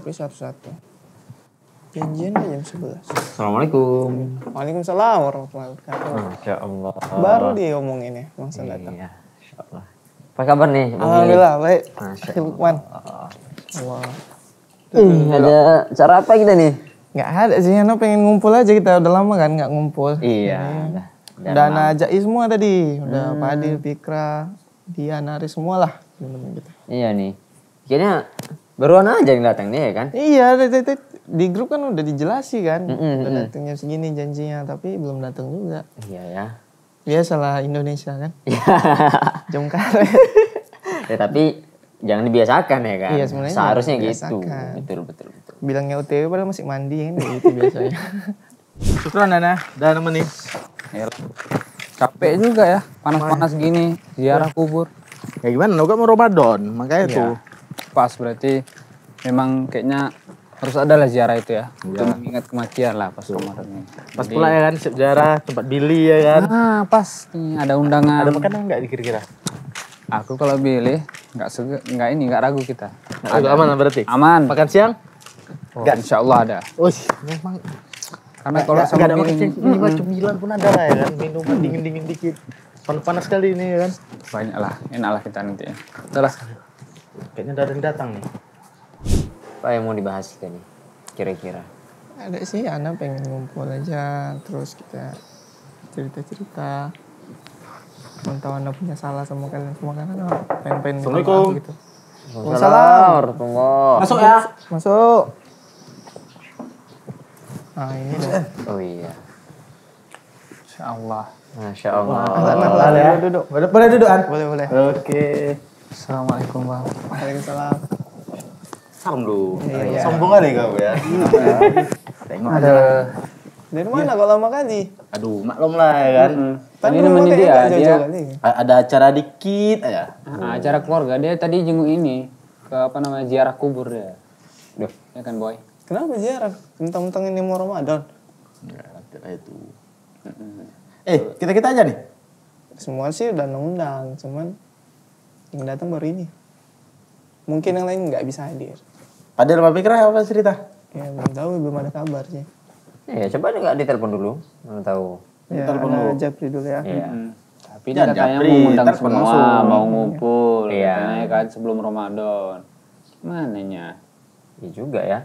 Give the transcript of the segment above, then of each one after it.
ngopi satu-satu. Janjian jam 11. Assalamualaikum. Waalaikumsalam warahmatullahi wabarakatuh. Masya Allah. Baru dia ngomong ini, Bang San datang. Iya, Masya Allah. Apa kabar nih? Alhamdulillah, baik. Masya Lukman. Allah. Allah. Ada cara apa kita nih? Nggak ada sih, Ano pengen ngumpul aja kita. Udah lama kan nggak ngumpul. Iya. Udah ajak semua tadi. Udah Padil, Pikra, Dia, Nari, semua lah. Gitu. Iya nih. Kayaknya baruan aja yang datang nih ya kan? Iya, di grup kan udah dijelasin kan. Udah datangnya segini janjinya, tapi belum datang juga. Iya ya. Biasalah Indonesia kan. Jam karet. Ya tapi jangan dibiasakan ya kan? Iya, sebenarnya seharusnya jangan gitu. dibiasakan. Betul. Bilangnya OTW padahal masih mandi kan gitu biasanya. Syukran Nana, udah nemenin. Capek juga ya, panas-panas gini, ziarah kubur. Ya gimana, lo kan mau Ramadan, makanya tuh. Pas berarti memang kayaknya harus ada lah ziarah itu ya. Untuk mengingat kematian lah pas Ramadan ini. Pas pula ya kan, sejarah, tempat Billy ya kan. Nah pas nih ada undangan. Ada makanan nggak kira-kira? Aku kalau pilih nggak ragu kita. Agak aman lah berarti? Aman. Makan siang? Oh, insya Allah ada. Memang. Karena kalau Nggak sama ada makan siang, piring minimal cemilan pun ada lah ya kan. Minuman dingin-dingin dikit. Panas sekali ini ya kan. banyak lah, enak lah kita nanti. Betul lah. Kayaknya udah ada yang datang nih. Apa yang mau dibahas kita nih? Kira-kira. Ada sih, Ana pengen ngumpul aja, terus kita cerita-cerita. Tahu Ana punya salah sama kalian semua kan, Ana pengen Assalamualaikum. gitu. Waalaikumsalam warahmatullahi. Masuk ya. Masuk. Nah ini deh. Oh iya. Insya Allah. Masya Allah. Ahlan, ya. Duduk. Boleh dudukan? Boleh. Oke. Assalamualaikum bang. Waalaikumsalam. Salam dulu. Iya. Sombong kali kau ya. Tengok ada. Dari mana kalau lama kali? Aduh, maklum lah ya kan. Tadi Ini nemenin dia, jauh-jauh kali. Ada acara dikit aja. Acara keluarga dia tadi jenguk ini ke ziarah kubur dia. Duh. Ya kan boy. Kenapa ziarah? Mentang-mentang ini mau Ramadan. Ya, itu. Kita aja nih. Semua sih udah undang, cuman yang datang baru ini. Mungkin yang lain nggak bisa hadir. Padahal Pak Pikra apa cerita? Ya belum tahu, belum ada kabar sih. Ya coba nggak ditelepon dulu. Mau tahu. Ya, Telepon Ana dulu. Japri dulu ya. Iya. Tapi dia Jangan katanya japri, mau undang telepon semua, langsung. mau ngumpul. Iya. Katanya kan sebelum Ramadan. Mananya? Iya juga ya.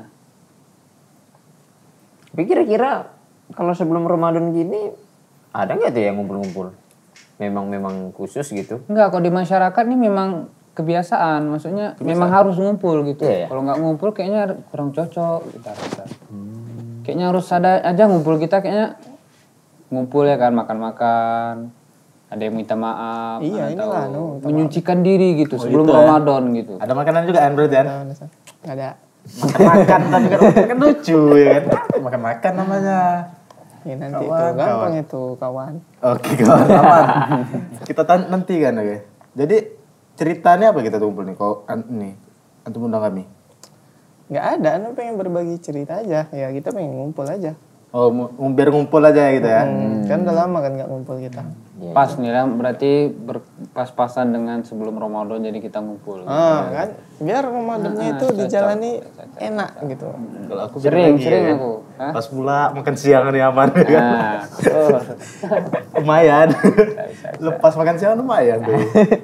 Tapi kira-kira kalau sebelum Ramadan gini ada nggak tuh yang ngumpul-ngumpul? Memang khusus gitu? Enggak, kalau di masyarakat ini memang kebiasaan. Maksudnya memang harus ngumpul gitu. Iya, ya? Kalau nggak ngumpul kayaknya kurang cocok kita rasa. Kayaknya harus ada aja ngumpul kita kayaknya ngumpul ya kan, makan-makan. Ada yang minta maaf. Iya, atau inilah, menyucikan diri gitu sebelum gitu ya? Ramadan gitu. Ada makanan juga kan berarti kan? Nggak ada. Makan tapi kan lucu ya kan? Makan namanya. Ya nanti Kawan, itu gampang kawan. itu kawan. Oke kawan, aman. Kita nanti kan oke. Jadi ceritanya apa kita kumpul nih? Kau nih antum undang kami. Nggak ada, Ana pengen berbagi cerita aja. Ya kita pengen ngumpul aja. Oh, biar ngumpul aja gitu ya. Kan udah lama kan nggak ngumpul kita. Iya. Pas nih lah, berarti pas-pasan dengan sebelum Ramadan jadi kita ngumpul. Kan biar Ramadannya itu dijalani enak gitu. Kalau aku Sering beda lagi ya. aku. Hah? Pas pula makan siang nih aman ya kan. Nah, oh. Lumayan. Lepas makan siang lumayan tuh.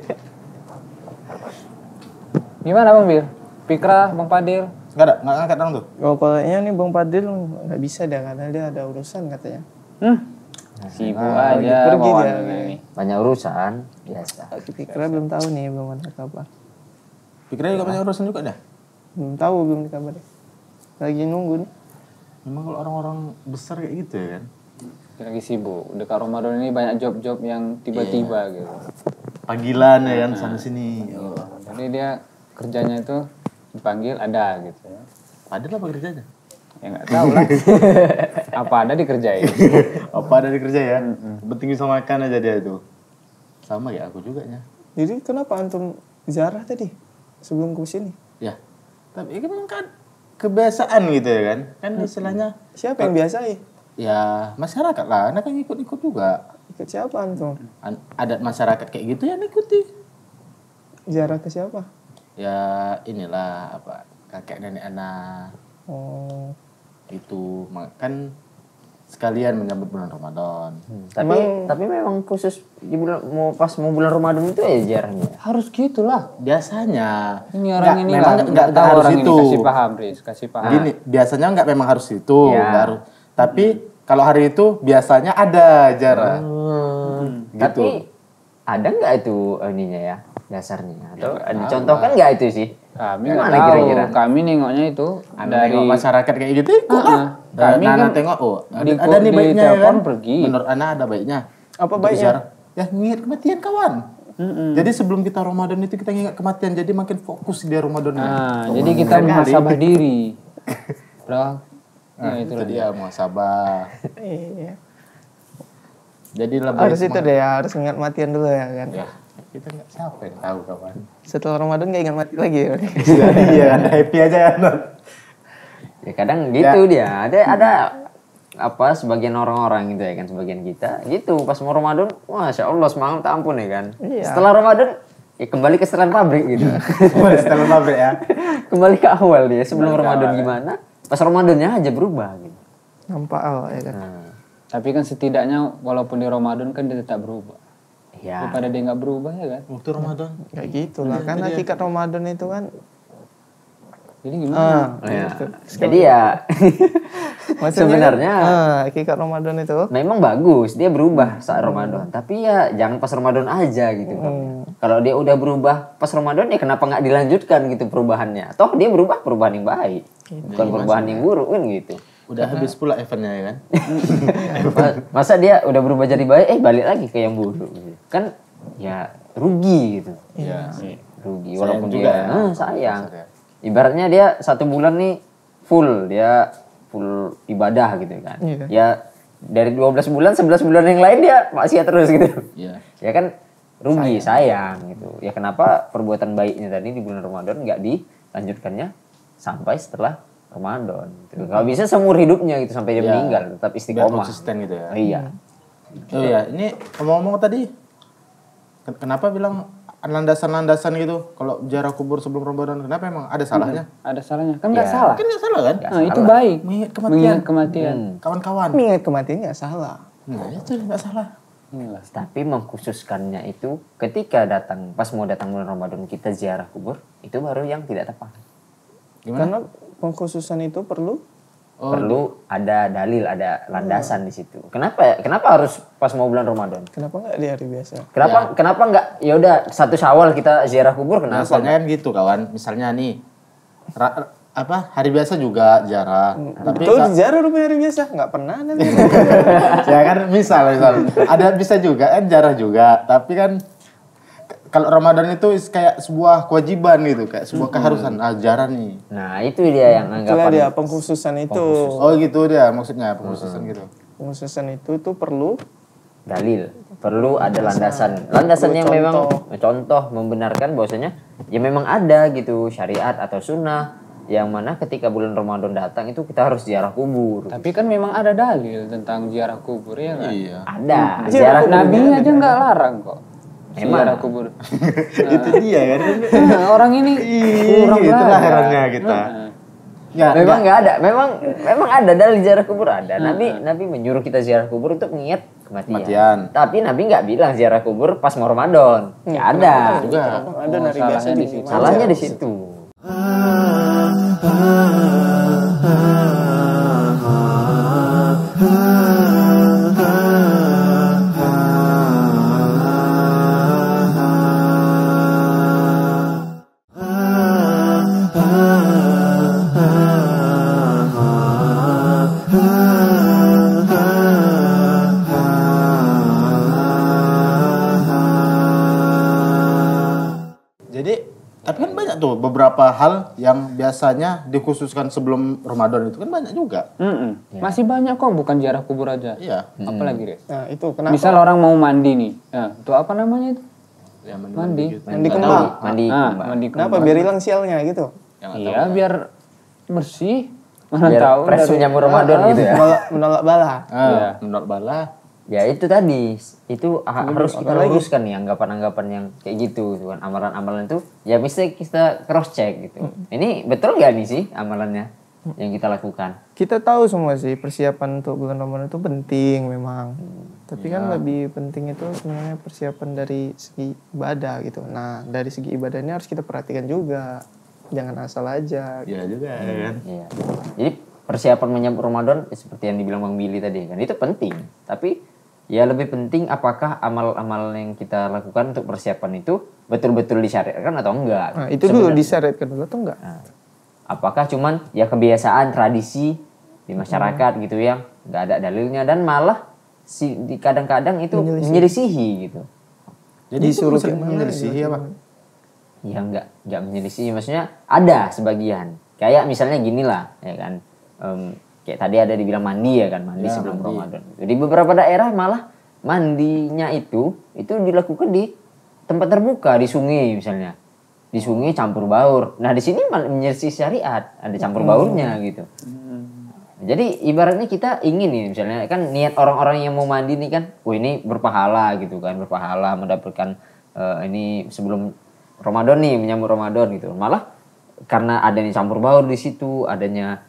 Gimana Bang Bir? Pikra, Bang Padil? Nggak ngangkat dong tuh. Oh kayaknya nih Bang Padil nggak bisa dia karena dia ada urusan katanya. Sibuk aja pergi bawaan dia. ini. Banyak urusan biasa. Pikra belum tahu nih, belum ada kabar. Pikirnya juga banyak urusan juga dah. Belum tahu, belum dikabarin. Lagi nunggu nih. Memang kalau orang-orang besar kayak gitu ya kan. Dia lagi sibuk. Dekat Ramadan ini banyak job-job yang tiba-tiba gitu. Panggilan ya kan sana sini. Oh. Jadi dia kerjanya itu dipanggil ada gitu ya. Padahal apa kerjanya? Ya nggak tahu lah. Apa ada dikerjain. Apa ada di kerja ya? Penting bisa makan aja dia itu. Sama ya aku juga ya. Jadi kenapa antum ziarah tadi sebelum ke sini? Ya. Tapi itu kan kebiasaan gitu ya kan. Kan istilahnya Siapa yang biasai? ya masyarakat lah. Anak kan ikut-ikut juga. Ikut siapa antum? Adat masyarakat kayak gitu ya ikuti. Ziarah ke siapa? Ya inilah apa kakek nenek anak Oh. itu kan sekalian menyambut bulan Ramadan. Tapi memang khusus di bulan mau bulan Ramadan itu ya ziarahnya. Harus gitulah. Biasanya Ini orang ini memang lah, nggak tahu harus orang itu. ini kasih paham, Riz, kasih paham. Gini, biasanya nggak memang harus itu, Ya. nggak harus. Tapi kalau hari itu biasanya ada jarah. Gitu. Tapi ada nggak itu ininya ya dasarnya? Atau dicontohkan nggak itu sih? Kami nggak Gimana tahu. kira-kira? Kami nengoknya itu Anda dari tengok masyarakat kayak gitu, ikut lah. Kami Nana kan tengok, oh di- ada nih di baiknya ya telepon kan. pergi. Menurut Ana ada baiknya. Apa Untuk baiknya? ziarah. Ya ingat kematian kawan. Jadi sebelum kita Ramadan itu kita ingat kematian, jadi makin fokus dia Ramadan. jadi kita muhasabah diri. Bro. Nah, Ya, itu itulah dia muhasabah. Iya. Jadi lebih Harus itu deh ya, harus ingat matian dulu ya kan. Ya, kita nggak siapa yang tahu kawan. Setelah Ramadan nggak ingat mati lagi ya. Iya kan happy aja kan. Ya kadang gitu dia. Ada apa sebagian orang-orang gitu ya kan, sebagian kita gitu pas mau Ramadan, masya Allah semangat tak ampun ya kan. Iya. Setelah Ramadan ya kembali ke setelan pabrik gitu. Setelah pabrik ya. Kembali ke awal dia sebelum Ramadan gimana? Pas Ramadannya aja berubah gitu. Nampak ya kan. Nah, Tapi kan setidaknya walaupun di Ramadan kan dia tetap berubah. ya. Daripada dia nggak berubah ya kan. Waktu Ramadan. Kayak gitu lah. Kan hakikat Ramadan itu kan. Jadi gimana? Ya. Jadi ya sebenarnya hakikat Ramadan itu. memang bagus dia berubah saat Ramadan, tapi ya jangan pas Ramadan aja gitu. Kalau dia udah berubah pas Ramadan ya kenapa nggak dilanjutkan gitu perubahannya? Toh dia berubah perubahan yang baik, bukan perubahan yang buruk kan gitu. Udah habis pula eventnya ya kan. Masa dia udah berubah jadi baik, balik lagi ke yang buruk gitu. Kan ya rugi gitu. Iya. Rugi Sayang walaupun juga dia ya. sayang. Ibaratnya dia 1 bulan nih full ibadah gitu kan. Iya. Ya dari 12 bulan 11 bulan yang lain dia maksiat terus gitu. Iya. Ya kan rugi sayang gitu. Ya kenapa perbuatan baiknya tadi di bulan Ramadan nggak dilanjutkannya sampai setelah Ramadan gitu. Nggak bisa seumur hidupnya gitu sampai dia Iya. meninggal tetap Biar istiqomah. konsisten gitu ya. Iya. Oh iya, ini ngomong-ngomong tadi, kenapa bilang landasan-landasan gitu kalau ziarah kubur sebelum Ramadan? Kenapa emang ada salahnya? Ada salahnya? Kan nggak Ya. salah. Kan nggak salah kan? Nah, itu baik. Mengingat kematian. Mengingat kematian. Kawan-kawan. Mengingat kematian nggak salah. Nah itu nggak salah. Inilah. Tapi mengkhususkannya itu ketika pas mau datang bulan Ramadan kita ziarah kubur itu baru yang tidak tepat. Karena pengkhususan itu perlu. Perlu ada dalil, ada landasan di situ. Kenapa harus pas mau bulan Ramadan? Kenapa nggak di hari biasa? Kenapa nggak ya udah 1 Syawal kita ziarah kubur kenapa? Biasanya kan gitu kawan. Misalnya nih, hari biasa juga ziarah. Tapi Betul, jarang rupanya hari biasa. Nggak pernah nanti. ya kan misal ada bisa juga kan ziarah juga. Tapi kan kalau Ramadan itu kayak sebuah kewajiban gitu, kayak sebuah keharusan ziarah nih. Nah itu dia yang Itulah anggapan dia pengkhususan itu. Oh gitu dia maksudnya pengkhususan gitu. Pengkhususan itu perlu. dalil, perlu ada landasan. Landasan yang memang contoh membenarkan bahwasanya ya memang ada gitu syariat atau sunnah yang mana ketika bulan Ramadan datang itu kita harus ziarah kubur. Tapi kan memang ada dalil tentang ziarah kubur ya kan? Iya. Ada ziarah Nabi aja nggak larang kok. Emang. Ziarah kubur. Itu dia kan. Orang ini kurang Itulah belajar. herannya kita. Ya, memang nggak ada, memang ada dalil ziarah kubur ada. Nabi menyuruh kita ziarah kubur untuk mengingat kematian. Tapi Nabi nggak bilang ziarah kubur pas mau Ramadan. Nggak ada. juga. Ada Oh, hari biasa salahnya di di situ. Salahnya di situ. Jadi tapi kan banyak tuh beberapa hal yang biasanya dikhususkan sebelum Ramadan itu kan banyak juga. Masih banyak kok, bukan ziarah kubur aja. Iya. Apalagi Riz? Nah itu kenapa? Misal orang mau mandi nih, nah, itu apa namanya itu? Ya, Mandi. gitu. Mandi kembang. Mandi Nah, kembang. mandi Kenapa? kembang. Biar hilang sialnya gitu. Iya, biar bersih. Mana Biar tahu fresh dari- menyambut Ramadan gitu ya. Menolak bala. Iya. Menurut bala Ya itu tadi, itu harus kita luruskan nih anggapan-anggapan yang kayak gitu kan. Amalan-amalan itu ya mesti kita cross check gitu. Ini betul gak nih sih amalannya yang kita lakukan? Kita tahu semua sih persiapan untuk bulan Ramadan itu penting memang. Tapi kan lebih penting itu sebenarnya persiapan dari segi ibadah gitu. Nah, dari segi ibadah ini harus kita perhatikan juga. Jangan asal aja. Iya juga ya kan. Iya. Jadi persiapan menyambut Ramadan seperti yang dibilang Bang Billy tadi kan itu penting. Tapi ya lebih penting apakah amal-amal yang kita lakukan untuk persiapan itu betul-betul disyariatkan atau enggak. Nah, itu dulu disyariatkan dulu atau enggak? Nah, apakah cuman ya kebiasaan tradisi di masyarakat gitu yang nggak ada dalilnya dan malah di kadang-kadang itu menyelisihi gitu. Jadi Disuruh itu gimana menyelisihi ya Pak? Ya nggak menyelisihi, maksudnya ada sebagian. Kayak misalnya gini lah ya kan. Kayak tadi ada dibilang mandi ya kan, mandi sebelum Ramadan. Di beberapa daerah malah mandinya itu dilakukan di tempat terbuka, di sungai misalnya. Di sungai campur baur. Nah, di sini menyelisih syariat, ada campur baurnya gitu. Jadi ibaratnya kita ingin nih misalnya kan niat orang-orang yang mau mandi nih kan, ini berpahala gitu kan, berpahala mendapatkan ini sebelum Ramadan nih, menyambut Ramadan gitu. Malah karena adanya campur baur di situ, adanya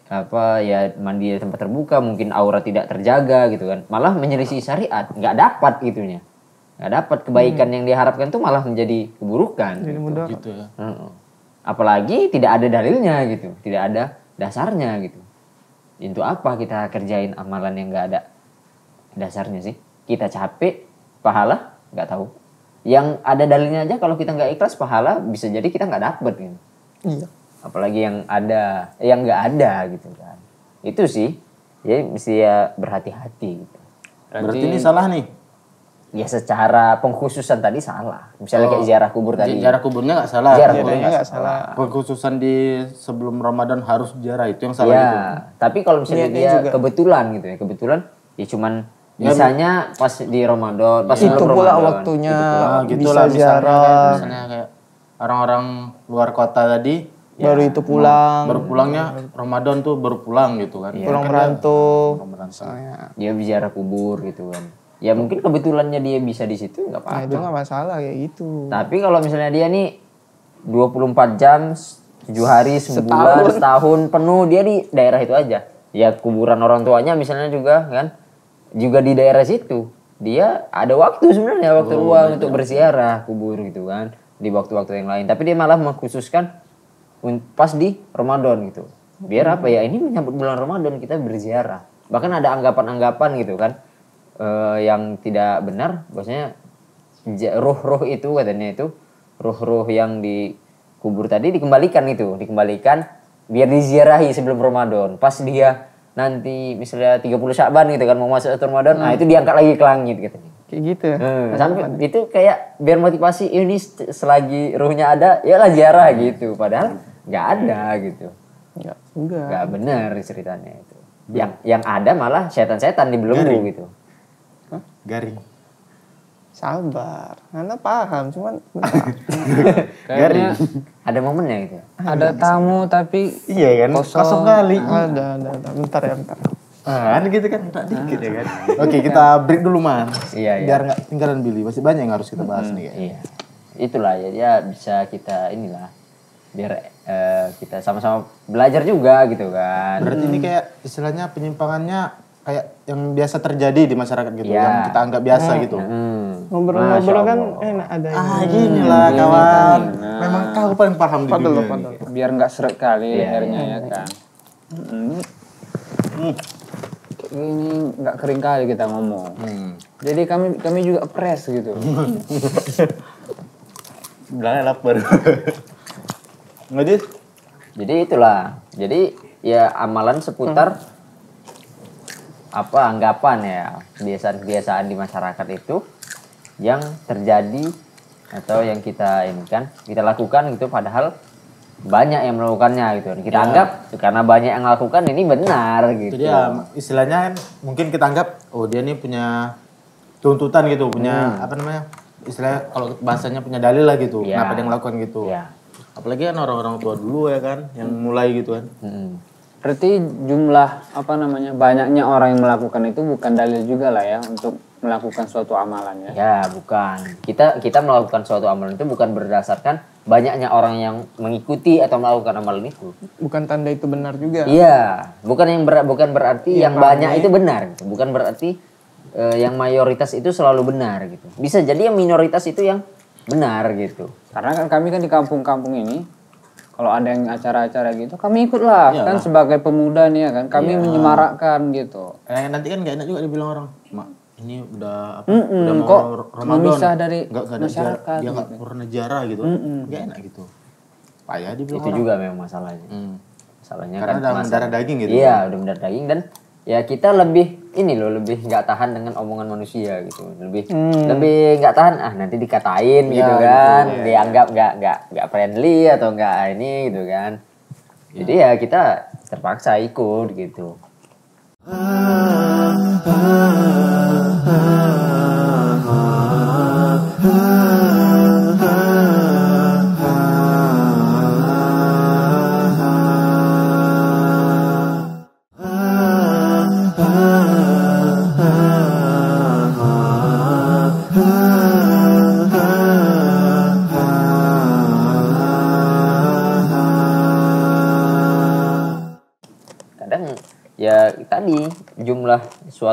mandi di tempat terbuka, mungkin aura tidak terjaga gitu kan, malah menyelisih syariat, nggak dapat gitunya, nggak dapat kebaikan yang diharapkan tuh malah menjadi keburukan Gitu ya. apalagi tidak ada dalilnya gitu, tidak ada dasarnya gitu. Untuk apa kita kerjain amalan yang nggak ada dasarnya sih? Kita capek, pahala nggak tahu. Yang ada dalilnya aja kalau kita nggak ikhlas, pahala bisa jadi kita nggak dapet gitu. Iya. Apalagi yang ada, yang nggak ada gitu kan. Itu sih, jadi mesti ya berhati-hati gitu. Berarti ini salah nih. Ya secara pengkhususan tadi salah. Misalnya kayak ziarah kubur tadi. Ziarah kuburnya nggak salah. Ziarah Ziarahnya kuburnya nggak salah. Pengkhususan di sebelum Ramadan harus ziarah itu yang salah Ya, gitu. tapi kalau misalnya Niatnya dia juga. kebetulan gitu ya, kebetulan ya cuman misalnya pas di Ramadan, pas Itu sebelum pula Ramadan, waktunya Nah, gitu bisa lah misalnya ziarah. kayak, misalnya kayak orang-orang luar kota tadi Baru itu pulang. baru pulangnya Ramadan tuh baru pulang gitu kan. Pulang merantau. dia ziarah kubur gitu kan. Ya mungkin kebetulannya dia bisa di situ nggak Nah, apa-apa. itu nggak masalah kayak gitu. Tapi kalau misalnya dia nih 24 jam, 7 hari, sebulan, setahun penuh dia di daerah itu aja. Ya kuburan orang tuanya misalnya juga kan, juga di daerah situ. Dia ada waktu sebenarnya, waktu luang untuk berziarah kubur gitu kan, di waktu-waktu yang lain. Tapi dia malah mengkhususkan pas di Ramadan gitu. Biar apa ya, ini menyambut bulan Ramadan kita berziarah. Bahkan ada anggapan-anggapan gitu kan, yang tidak benar, bahwasanya ruh-ruh itu katanya itu ruh-ruh yang dikubur tadi dikembalikan biar diziarahi sebelum Ramadan. Pas dia nanti misalnya 30 Sya'ban gitu kan mau masuk Ramadan, nah itu diangkat lagi ke langit katanya. Kayak gitu ya. Sampai itu kayak biar motivasi ini selagi ruhnya ada, ya lah ziarah gitu. Padahal nggak ada gitu, Enggak. nggak benar ceritanya itu. Yang ada malah setan-setan dibelenggu gitu. Garing. Sabar. Anda paham, cuman Kayaknya Ada momennya gitu. ada tamu tapi Iya kan? Kosong kali. ada. Bentar ya, bentar. Kan gitu kan, tak dikit ya kan. Oke, kita break dulu man. Iya. Biar nggak tinggalan Billy. Masih banyak yang harus kita bahas nih kan. Iya. Itulah ya bisa kita inilah biar kita sama-sama belajar juga gitu kan. Berarti ini kayak istilahnya penyimpangannya kayak yang biasa terjadi di masyarakat gitu, Iya. yang kita anggap biasa gitu. Ngobrol-ngobrol kan enak ada ini. Gini lah kawan. Memang kau paling paham di dunia ini. biar nggak seret kali airnya ya kan. Kayak gini nggak kering kali kita ngomong. Jadi kami juga press gitu. Bilangnya lapar. Ngedit? Jadi itulah. Jadi ya amalan seputar anggapan ya, kebiasaan-kebiasaan di masyarakat itu yang terjadi atau yang kita lakukan gitu, padahal banyak yang melakukannya gitu. Kita anggap karena banyak yang melakukan ini benar gitu. Jadi ya istilahnya kan mungkin kita anggap oh dia nih punya tuntutan gitu, punya apa namanya? Istilahnya kalau bahasanya punya dalil lah gitu. Kenapa dia melakukan gitu. Iya. Apalagi kan orang-orang tua dulu ya kan yang mulai gitu kan. Berarti jumlah banyaknya orang yang melakukan itu bukan dalil juga lah ya untuk melakukan suatu amalan ya. Ya, bukan. Kita melakukan suatu amalan itu bukan berdasarkan banyaknya orang yang mengikuti atau melakukan amalan itu. Bukan tanda itu benar juga. Iya, bukan berarti yang banyak itu benar gitu. Bukan berarti yang mayoritas itu selalu benar gitu. Bisa jadi yang minoritas itu yang benar gitu. Karena kan kami kan di kampung-kampung ini kalau ada yang acara-acara gitu kami ikutlah kan sebagai pemuda nih ya kan kami menyemarakkan gitu. Nanti kan gak enak juga dibilang orang, "Mak, ini udah udah mau kok Ramadan memisah dari nggak masyarakat dia nggak pernah jarah gitu, nggak enak gitu." Payah dibilang Itu orang. juga memang masalahnya. Masalahnya Karena kan udah mendarah daging gitu. Iya, udah mendarah daging dan ya kita lebih nggak tahan dengan omongan manusia gitu. Lebih nggak tahan nanti dikatain gitu kan, dianggap nggak friendly atau nggak ini gitu kan. Jadi ya kita terpaksa ikut gitu. Kadang ya tadi jumlah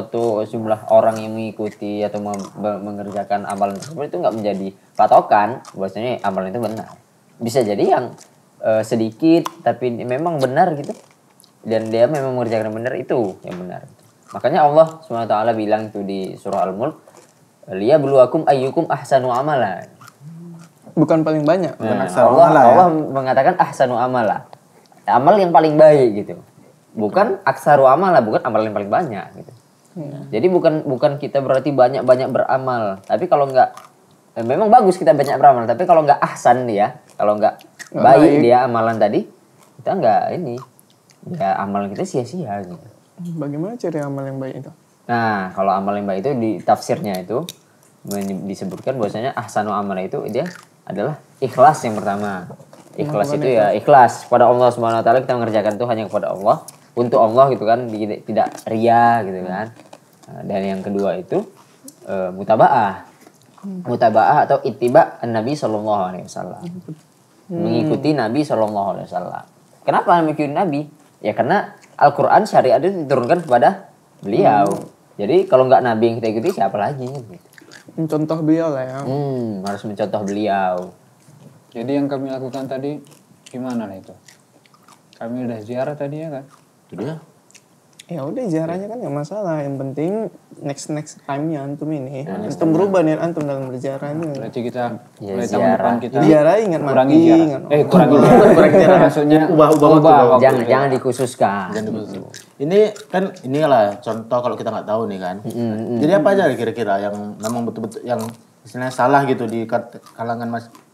orang yang mengikuti atau mengerjakan amalan tersebut itu nggak menjadi patokan bahwasanya amalan itu benar. Bisa jadi yang sedikit tapi memang benar gitu dan dia memang mengerjakan benar itu yang benar. Makanya Allah SWT bilang itu di surah Al-Mulk, liyabluwakum ayyukum ahsanu amala. Bukan paling banyak. Allah mengatakan ahsanu amala, amal yang paling baik gitu. Bukan aksaru amala, bukan amal yang paling banyak gitu. Jadi bukan kita berarti banyak beramal, tapi kalau enggak memang bagus kita banyak beramal, tapi kalau enggak ahsan dia, kalau enggak baik dia amalan tadi, kita enggak ini. Ya amalan kita sia-sia gitu. Bagaimana cari amal yang baik itu? Nah, kalau amal yang baik itu di tafsirnya itu disebutkan bahwasanya ahsanu amala itu dia adalah ikhlas yang pertama. Ikhlas itu ya ikhlas pada Allah Subhanahu wa taala, kita mengerjakan itu hanya kepada Allah, untuk Allah gitu kan, tidak ria gitu kan. Dan yang kedua itu mutaba'ah. Mutaba'ah atau ittiba an-Nabi sallallahu alaihi wasallam. Mengikuti Nabi sallallahu alaihi wasallam. Kenapa mengikuti Nabi? Ya karena Al-Qur'an syariat itu diturunkan kepada beliau. Jadi kalau nggak Nabi yang kita ikuti siapa lagi gitu. Mencontoh beliau lah ya. Harus mencontoh beliau. Jadi yang kami lakukan tadi gimana lah itu? Kami udah ziarah tadi ya kan? Itu dia. Ya udah ziarahnya kan yang masalah. Yang penting next time-nya antum ini. Antum berubah nih antum dalam berziarah ini. Berarti kita Ya, mulai tahun depan kita Ziarah ingat kurangi mati. ziarah. Kurangi ziarah. Maksudnya Ubah waktu. Jangan dikhususkan. Ini kan inilah contoh kalau kita nggak tahu nih kan. Jadi apa aja kira-kira yang memang betul-betul yang istilahnya salah gitu di kalangan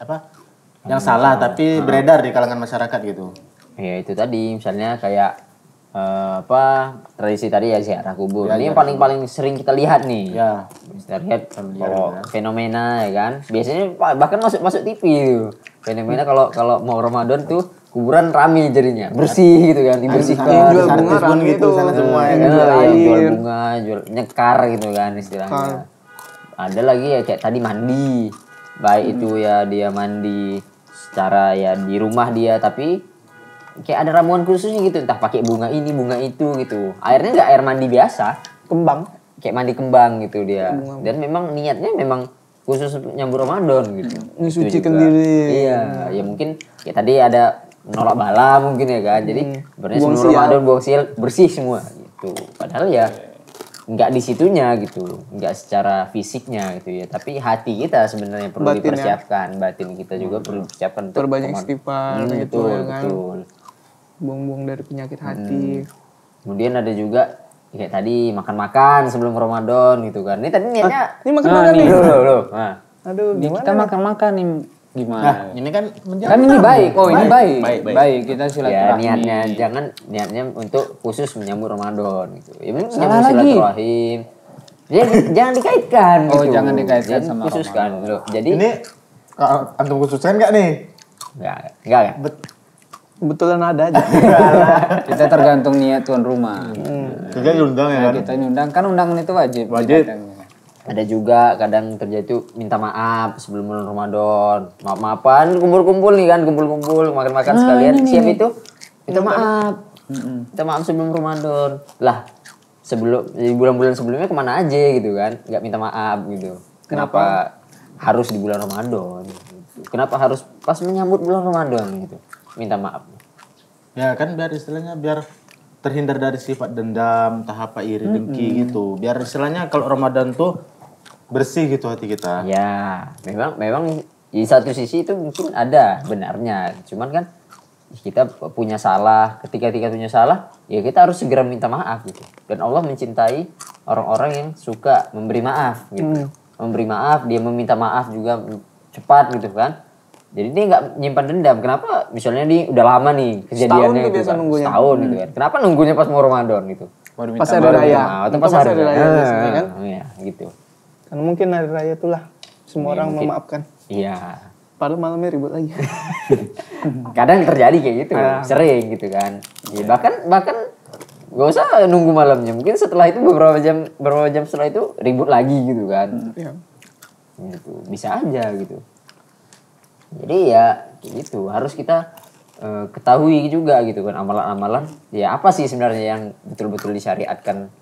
yang salah tapi beredar di kalangan masyarakat gitu. Ya itu tadi misalnya kayak tradisi tadi ya ziarah kubur. Ya, Ini yang paling sering kita lihat nih. Ya. Kita lihat kalau fenomena ya kan. Biasanya bahkan masuk TV tuh. Fenomena kalau mau Ramadan tuh kuburan rame jadinya, bersih gitu kan, dibersihkan. Jual bunga Artis pun rame gitu tuh. sana semua ya. Jual bunga, jual nyekar gitu kan istilahnya. Ada lagi ya kayak tadi mandi. Baik itu ya dia mandi secara ya di rumah dia, tapi kayak ada ramuan khususnya gitu, entah pakai bunga ini bunga itu gitu. Airnya nggak air mandi biasa, Kembang. kayak mandi kembang gitu dia. Dan memang niatnya memang khusus nyambut Ramadan gitu. Mensucikan Itu juga. diri. Iya, ya mungkin kayak tadi ada menolak bala mungkin ya kan. Jadi sebenarnya Buang sebelum sial. Ramadan buang sial bersih semua gitu. Padahal ya nggak di situnya gitu, nggak secara fisiknya gitu ya. Tapi hati kita sebenarnya perlu Batin ya. dipersiapkan, batin kita juga perlu dipersiapkan untuk Perbanyak istighfar gitu betul, ya kan. betul. Buang-buang dari penyakit hati. Kemudian ada juga kayak tadi makan-makan sebelum Ramadan gitu kan. Ini tadi niatnya Ini makan-makan nih. loh. Nah, Aduh, Ini gimana? kita makan-makan nih gimana? Nah, ini kan Kan ini baik. Oh, ini baik. Baik. Baik, kita ya silaturahmi. niatnya untuk khusus menyambut Ramadan gitu. Ya memang Salah menyambut lagi. silaturahim. Ya jangan dikaitkan Oh, gitu. jangan dikaitkan Jangan sama khususkan loh. Jadi ini antum khususkan nggak nih? enggak. Bet- Kebetulan ada aja. Kita tergantung niat tuan rumah. Kita diundang ya Nah, kan? kita diundang kan undangan itu wajib. Wajib. didatangkan. Ada juga kadang terjadi tuh minta maaf sebelum bulan Ramadan. Maaf-maafan, kumpul-kumpul nih kan, kumpul-kumpul, makan-makan sekalian. Siap itu minta maaf. Minta maaf sebelum Ramadan. Lah, sebelum di bulan-bulan sebelumnya kemana aja gitu kan? Nggak minta maaf gitu. Kenapa harus di bulan Ramadan? Kenapa harus pas menyambut bulan Ramadan gitu? Minta maaf. Ya kan biar istilahnya biar terhindar dari sifat dendam, tahap iri, dengki gitu. Biar istilahnya kalau Ramadan tuh bersih gitu hati kita. Ya, memang di satu sisi itu mungkin ada benarnya. Cuman kan kita punya salah, ketika kita punya salah, ya kita harus segera minta maaf gitu. Dan Allah mencintai orang-orang yang suka memberi maaf gitu. Memberi maaf, dia meminta maaf juga cepat gitu kan. Jadi dia nggak nyimpan dendam. Kenapa? Misalnya dia udah lama nih kejadiannya Setahun gitu biasa kan. nunggunya. Setahun gitu kan. Kenapa nunggunya pas mau Ramadan gitu? Baru Pas minta ada maaf. raya. Atau Itu pas hari raya biasanya kan. Iya, gitu. Karena mungkin hari raya itulah semua orang mungkin. memaafkan. Iya. Padahal malamnya ribut lagi. Kadang terjadi kayak gitu, sering gitu kan. Ya, bahkan gak usah nunggu malamnya. Mungkin setelah itu beberapa jam setelah itu ribut lagi gitu kan. Iya. Gitu. Bisa aja gitu. Jadi ya kayak gitu, harus kita ketahui juga gitu kan amalan-amalan. Ya apa sih sebenarnya yang betul-betul disyariatkan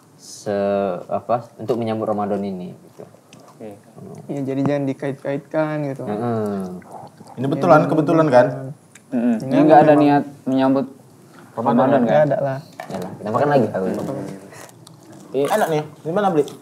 untuk menyambut Ramadan ini gitu. Oke. Ya, jadi jangan dikait-kaitkan gitu. Ini kebetulan kan? Ini nggak ada niat menyambut Ramadan Nggak kan? ada lah. Yalah, kita makan lagi. Enak nih. Di mana beli?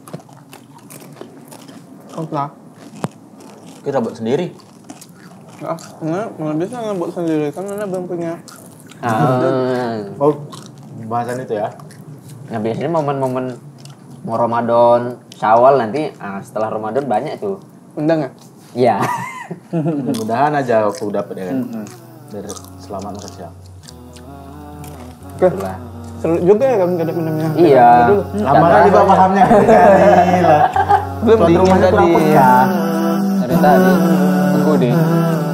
Kontak. Kita buat sendiri. Nggak bisa ngebuat sendiri kan Anda belum punya. Oh, bahasan itu ya. Nah biasanya momen-momen mau Ramadan, Syawal nanti setelah Ramadan banyak tuh. Undang nggak? Iya. Mudah-mudahan aja aku dapat ya kan. Dari selamat makan siang. Itulah. Seru juga ya kamu ada minumnya. Iya. Lama kali Pak pahamnya. Gila. Belum Tuan dingin rumahnya kurang tadi. peka. Dari tadi tunggu deh.